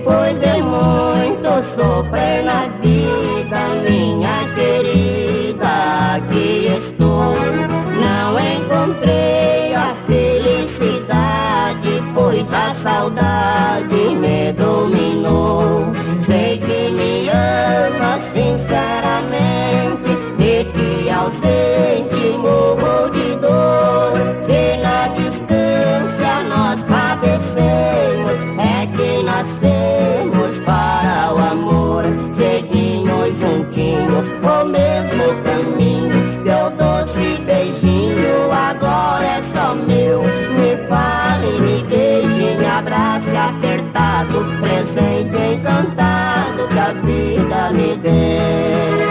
Depois de muito sofrer na vida, minha querida, aqui estou. Não encontrei a felicidade, pois a saudade me dominou. Sei que me ama sinceramente, de ti ausente morro de dor. Se na distância nós padecemos, é que nascemos para o amor. Seguimos juntinhos o mesmo caminho, teu doce beijinho agora é só meu. Me fale, me beije, me abrace apertado, presente encantado que a vida me deu.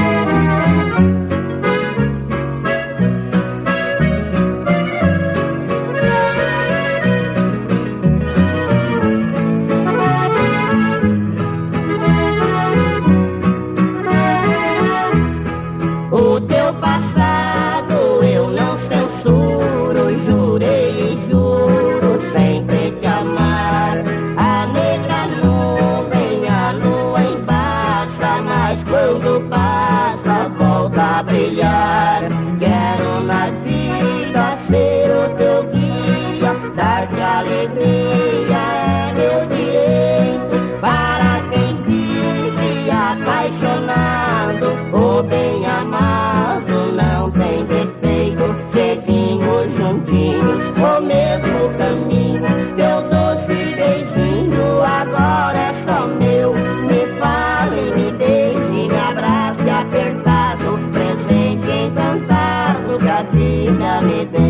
O teu passado eu não censuro, jurei e juro sempre te amar. A negra nuvem, a lua embaça, mas quando passa volta a brilhar. Quero na vida ser o teu guia, dar-te alegria é meu direito. Para quem vive apaixonado, o bem amado não tem defeito. Seguimos juntinhos o mesmo caminho, teu doce beijinho agora é só meu. Me fale, me beije, me abrace apertado, presente encantado que a vida me deu.